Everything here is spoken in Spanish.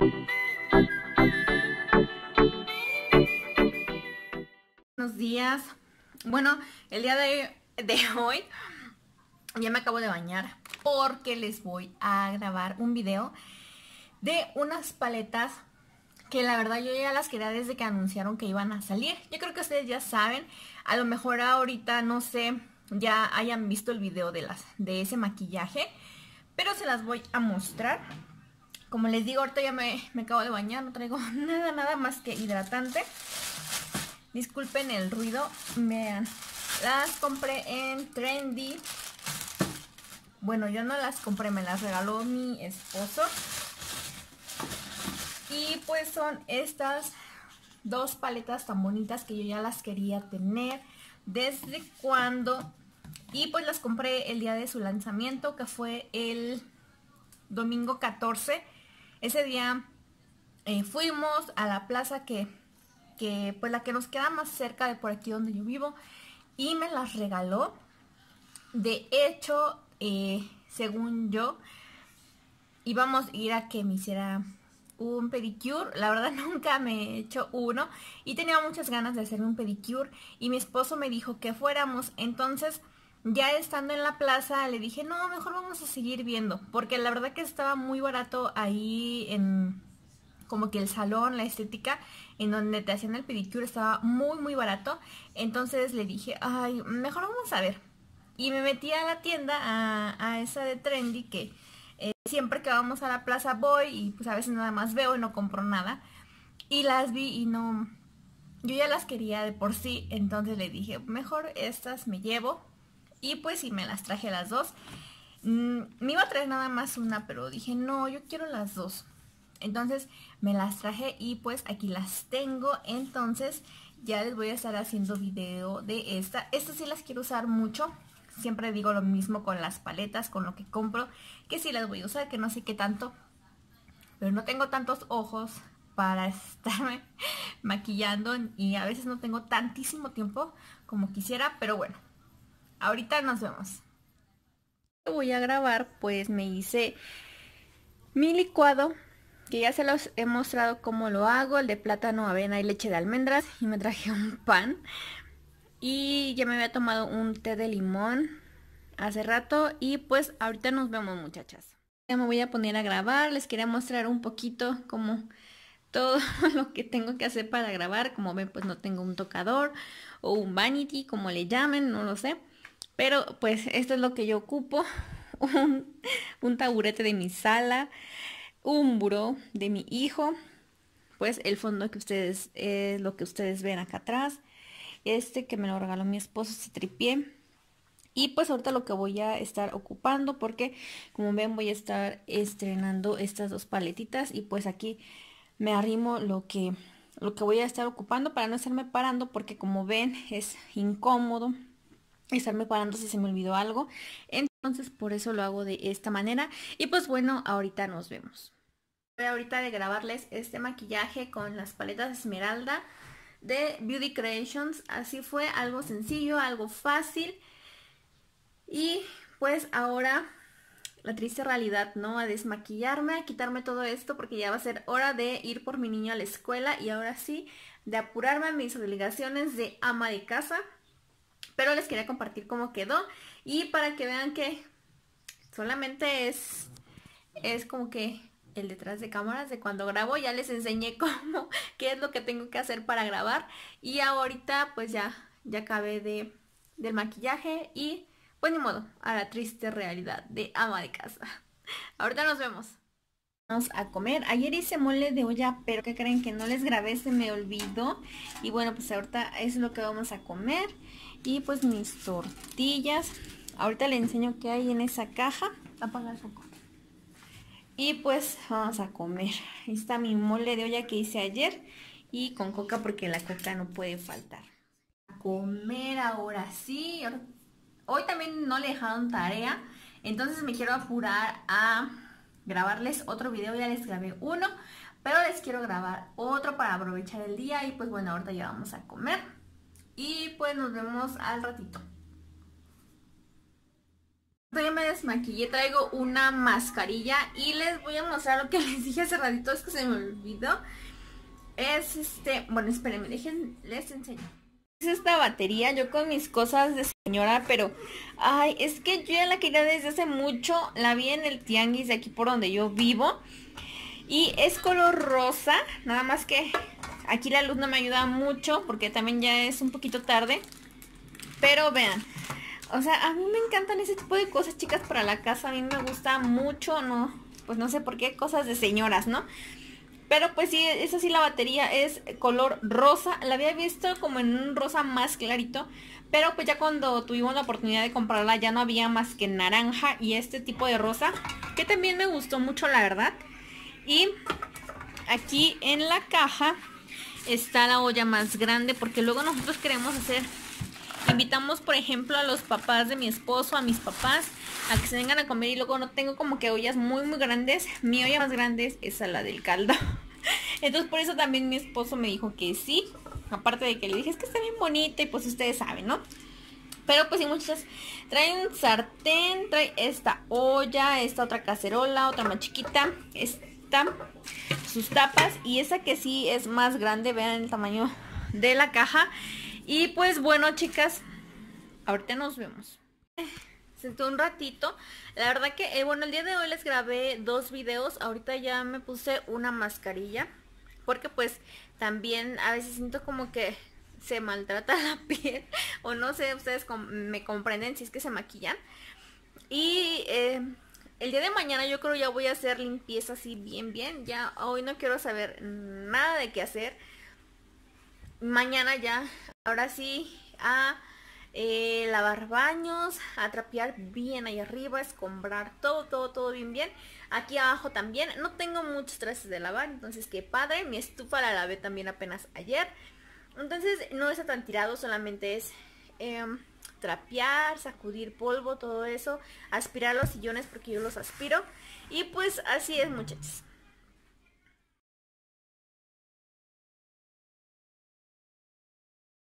Buenos días. Bueno, el día de hoy ya me acabo de bañar porque les voy a grabar un video de unas paletas que la verdad yo ya las quería desde que anunciaron que iban a salir. Yo creo que ustedes ya saben, a lo mejor ahorita no sé, ya hayan visto el video de ese maquillaje, pero se las voy a mostrar. Como les digo, ahorita ya me acabo de bañar, no traigo nada más que hidratante. Disculpen el ruido, vean, las compré en Trendy. Bueno, yo no las compré, me las regaló mi esposo. Y pues son estas dos paletas tan bonitas que yo ya las quería tener desde cuando. Y pues las compré el día de su lanzamiento, que fue el domingo 14. Ese día fuimos a la plaza que pues la que nos queda más cerca de por aquí donde yo vivo, y me las regaló. De hecho, según yo, íbamos a ir a que me hiciera un pedicure. La verdad nunca me he hecho uno y tenía muchas ganas de hacerme un pedicure, y mi esposo me dijo que fuéramos. Entonces, ya estando en la plaza, le dije, no, mejor vamos a seguir viendo, porque la verdad que estaba muy barato ahí en como que el salón, la estética en donde te hacían el pedicure estaba muy barato. Entonces le dije, ay, mejor vamos a ver. Y me metí a la tienda, a esa de Trendy, que siempre que vamos a la plaza voy y pues a veces nada más veo y no compro nada. Y las vi y no, yo ya las quería de por sí. Entonces le dije, mejor estas me llevo. Y pues sí, me las traje las dos. Me iba a traer nada más una, pero dije, no, yo quiero las dos. Entonces me las traje y pues aquí las tengo. Entonces ya les voy a estar haciendo video de esta. Estas sí las quiero usar mucho. Siempre digo lo mismo con las paletas, con lo que compro, que sí las voy a usar, que no sé qué tanto. Pero no tengo tantos ojos para estarme maquillando y a veces no tengo tantísimo tiempo como quisiera. Pero bueno, ahorita nos vemos. Voy a grabar, pues me hice mi licuado, que ya se los he mostrado cómo lo hago, el de plátano, avena y leche de almendras, y me traje un pan. Y ya me había tomado un té de limón hace rato y pues ahorita nos vemos, muchachas. Ya me voy a poner a grabar, les quería mostrar un poquito como todo lo que tengo que hacer para grabar. Como ven, pues no tengo un tocador o un vanity, como le llamen, no lo sé. Pero pues esto es lo que yo ocupo, un taburete de mi sala, un buró de mi hijo, pues el fondo que ustedes es lo que ustedes ven acá atrás, este que me lo regaló mi esposo, ese tripié. Y pues ahorita lo que voy a estar ocupando, porque como ven voy a estar estrenando estas dos paletitas, y pues aquí me arrimo lo que voy a estar ocupando para no estarme parando, porque como ven es incómodo estarme parando si se me olvidó algo. Entonces por eso lo hago de esta manera. Y pues bueno, ahorita nos vemos. Voy ahorita de grabarles este maquillaje con las paletas Esmeralda de Beauty Creations. Así fue, algo sencillo, algo fácil. Y pues ahora la triste realidad, ¿no? A desmaquillarme, a quitarme todo esto, porque ya va a ser hora de ir por mi niño a la escuela, y ahora sí, de apurarme a mis obligaciones de ama de casa. Pero les quería compartir cómo quedó, y para que vean que solamente es como que el detrás de cámaras de cuando grabo. Ya les enseñé qué es lo que tengo que hacer para grabar, y ahorita pues ya acabé del maquillaje, y pues ni modo, a la triste realidad de ama de casa. Ahorita nos vemos. Vamos a comer. Ayer hice mole de olla, pero ¿qué creen? Que no les grabé, se me olvidó. Y bueno, pues ahorita es lo que vamos a comer. Y pues mis tortillas. Ahorita les enseño qué hay en esa caja. Apaga el foco. Y pues vamos a comer. Ahí está mi mole de olla que hice ayer, y con coca, porque la coca no puede faltar. A comer ahora sí. Hoy también no le dejaron tarea, entonces me quiero apurar a grabarles otro video. Ya les grabé uno, pero les quiero grabar otro para aprovechar el día. Y pues bueno, ahorita ya vamos a comer y pues nos vemos al ratito. Ya me desmaquillé, traigo una mascarilla y les voy a mostrar lo que les dije hace ratito, es que se me olvidó. Es bueno, espérenme, les enseño. Es esta batería, yo con mis cosas de señora, pero ay, es que yo ya la quería desde hace mucho. La vi en el tianguis de aquí por donde yo vivo y es color rosa, nada más que aquí la luz no me ayuda mucho porque también ya es un poquito tarde. Pero vean, o sea, a mí me encantan ese tipo de cosas, chicas, para la casa. A mí me gusta mucho, no, pues no sé por qué, cosas de señoras, ¿no? Pero pues sí, esa sí, la batería es color rosa. La había visto como en un rosa más clarito, pero pues ya cuando tuvimos la oportunidad de comprarla ya no había más que naranja y este tipo de rosa, que también me gustó mucho, la verdad. Y aquí en la caja está la olla más grande, porque luego nosotros queremos hacer... Invitamos, por ejemplo, a los papás de mi esposo, a mis papás, a que se vengan a comer y luego no tengo como que ollas muy grandes. Mi olla más grande es esa, la del caldo. Entonces por eso también mi esposo me dijo que sí. Aparte de que le dije, es que está bien bonita y pues ustedes saben, ¿no? Pero pues sí, muchachas, trae un sartén, trae esta olla, esta otra cacerola, otra más chiquita, esta, sus tapas y esa que sí es más grande, vean el tamaño de la caja. Y pues bueno, chicas, ahorita nos vemos. Senté un ratito. La verdad que, bueno, el día de hoy les grabé 2 videos. Ahorita ya me puse una mascarilla, porque pues también a veces siento como que se maltrata la piel. O no sé, ustedes me comprenden si es que se maquillan. Y el día de mañana yo creo ya voy a hacer limpieza así bien. Ya hoy no quiero saber nada de qué hacer. Mañana ya, ahora sí, a lavar baños, a trapear bien ahí arriba, escombrar todo bien. Aquí abajo también, no tengo muchos trastes de lavar, entonces qué padre. Mi estufa la lavé también apenas ayer, entonces no está tan tirado, solamente es trapear, sacudir polvo, todo eso, aspirar los sillones porque yo los aspiro. Y pues así es, muchachos.